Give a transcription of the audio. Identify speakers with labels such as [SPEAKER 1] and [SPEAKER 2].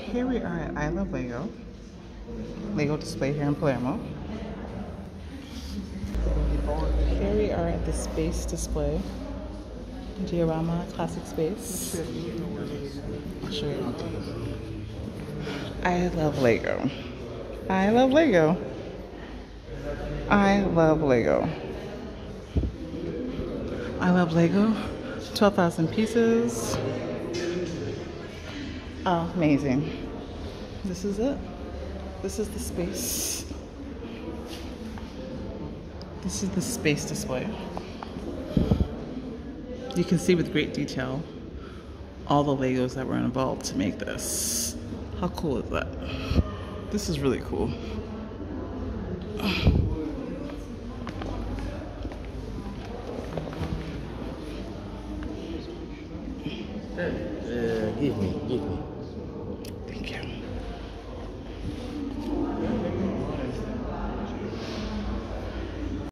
[SPEAKER 1] Here we are at I Love Lego. Lego display here in Palermo. Here we are at the space display. Diorama Classic Space. I'll show you. I love Lego. I love Lego. I love Lego. I love Lego. 12,000 pieces. Oh, amazing. This is it. This is the space. This is the space display. You can see with great detail all the Legos that were involved to make this. How cool is that? This is really cool.